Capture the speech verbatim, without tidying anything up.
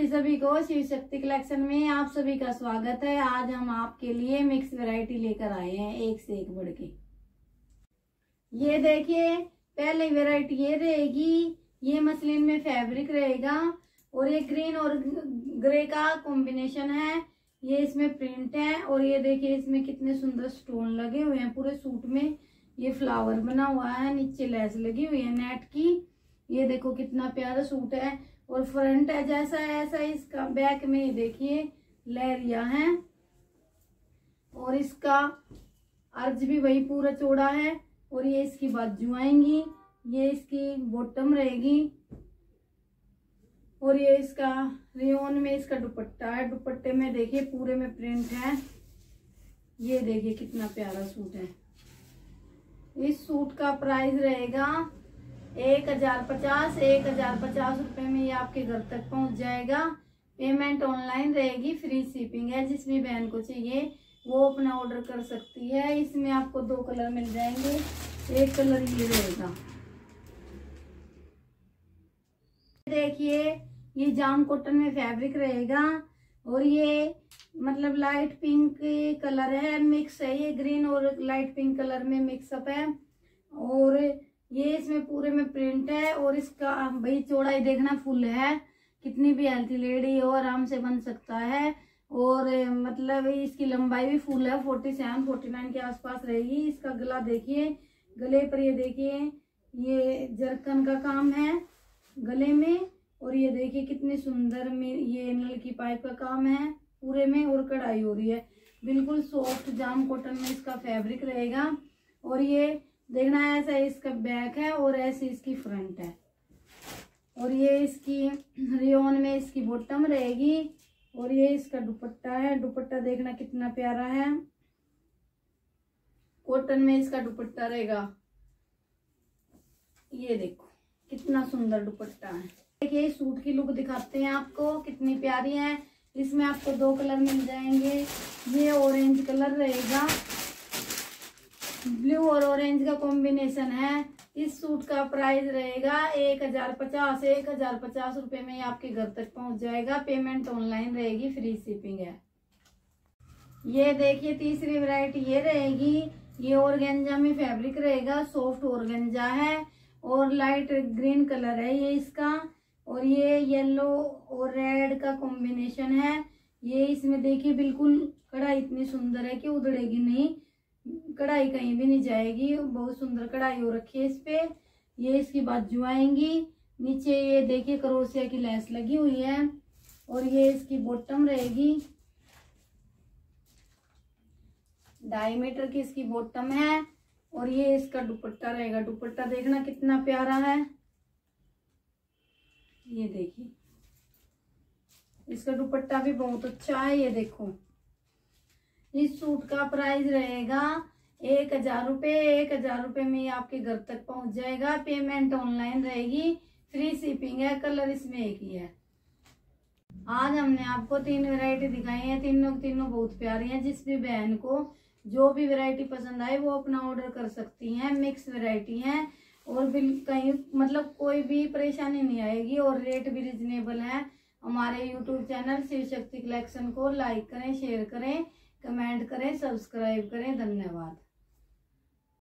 सभी सभी को शिव शक्ति कलेक्शन में आप सभी का स्वागत है। आज हम आपके लिए मिक्स वैरायटी लेकर आए हैं, एक से एक बढ़ के। ये देखिए, पहले वैरायटी ये रहेगी, ये मसलिन में फैब्रिक रहेगा और ये ग्रीन और ग्रे का कॉम्बिनेशन है। ये इसमें प्रिंट है और ये देखिए इसमें कितने सुंदर स्टोन लगे हुए हैं। पूरे सूट में ये फ्लावर बना हुआ है, नीचे लेस लगी हुई है नेट की। ये देखो कितना प्यारा सूट है और फ्रंट है जैसा है ऐसा इसका बैक में ये देखिए लहरिया है और इसका अर्ज भी वही पूरा चौड़ा है और ये इसकी बाजू आएंगी, ये इसकी बॉटम रहेगी और ये इसका रियोन में इसका दुपट्टा है। दुपट्टे में देखिए पूरे में प्रिंट है। ये देखिए कितना प्यारा सूट है। इस सूट का प्राइस रहेगा एक हजार पचास एक हजार पचास रुपए में ये आपके घर तक पहुंच जाएगा। पेमेंट ऑनलाइन रहेगी, फ्री शिपिंग है। जिस भी बहन को चाहिए वो अपना ऑर्डर कर सकती है। इसमें आपको दो कलर मिल जाएंगे, एक कलर ये रहेगा। देखिए ये जाम कॉटन में फैब्रिक रहेगा और ये मतलब लाइट पिंक कलर है, मिक्स है। ये ग्रीन और लाइट पिंक कलर में मिक्सअप है और ये इसमें पूरे में प्रिंट है और इसका भाई चौड़ाई देखना फुल है। कितनी भी हेल्थी लेडी हो आराम से बन सकता है और मतलब इसकी लंबाई भी फुल है, फोर्टी सेवन फोर्टी नाइन के आसपास रहेगी। इसका गला देखिए, गले पर ये देखिए ये जरकन का काम है गले में और ये देखिए कितनी सुंदर में ये नल की पाइप का काम है पूरे में और कढ़ाई हो रही है। बिल्कुल सॉफ्ट जाम कॉटन में इसका फैब्रिक रहेगा और ये देखना है ऐसा इसका बैक है और ऐसी इसकी फ्रंट है और ये इसकी रियोन में इसकी बॉटम रहेगी और ये इसका दुपट्टा है। दुपट्टा देखना कितना प्यारा है, कॉटन में इसका दुपट्टा रहेगा। ये देखो कितना सुंदर दुपट्टा है। देखिए सूट की लुक दिखाते हैं आपको कितनी प्यारी है। इसमें आपको दो कलर मिल जाएंगे। ये ऑरेंज कलर रहेगा, ब्लू और ऑरेंज का कॉम्बिनेशन है। इस सूट का प्राइस रहेगा एक हजार पचास एक हजार पचास रुपए में आपके घर तक पहुंच जाएगा। पेमेंट ऑनलाइन रहेगी, फ्री शिपिंग है। ये देखिए तीसरी वैरायटी ये रहेगी। ये ऑर्गेन्जा में फैब्रिक रहेगा, सॉफ्ट ऑर्गेन्जा है और लाइट ग्रीन कलर है ये इसका और ये येलो और रेड का कॉम्बिनेशन है। ये इसमें देखिए बिल्कुल कढ़ाई इतनी सुंदर है कि उधड़ेगी नहीं, कढ़ाई कहीं भी नहीं जाएगी। बहुत सुंदर कढ़ाई हो रखी है इस पे। ये इसकी बाजू आएंगी, नीचे ये देखिए क्रोशिया की लेस लगी हुई है और ये इसकी बॉटम रहेगी। ढाई मीटर की इसकी बॉटम है और ये इसका दुपट्टा रहेगा। दुपट्टा देखना कितना प्यारा है। ये देखिए इसका दुपट्टा भी बहुत अच्छा है। ये देखो इस सूट का प्राइस रहेगा एक हजार रुपये एक हजार रुपये में ये आपके घर तक पहुंच जाएगा। पेमेंट ऑनलाइन रहेगी, फ्री शिपिंग है। कलर इसमें एक ही है। आज हमने आपको तीन वैरायटी दिखाई है, तीनों तीनों बहुत प्यारी हैं। जिस भी बहन को जो भी वैरायटी पसंद आए वो अपना ऑर्डर कर सकती हैं। मिक्स वैरायटी है और बिल कहीं मतलब कोई भी परेशानी नहीं आएगी और रेट भी रिजनेबल है। हमारे YouTube channel Shiv Shakti collection को लाइक करें, शेयर करें, कमेंट करें, सब्सक्राइब करें। धन्यवाद।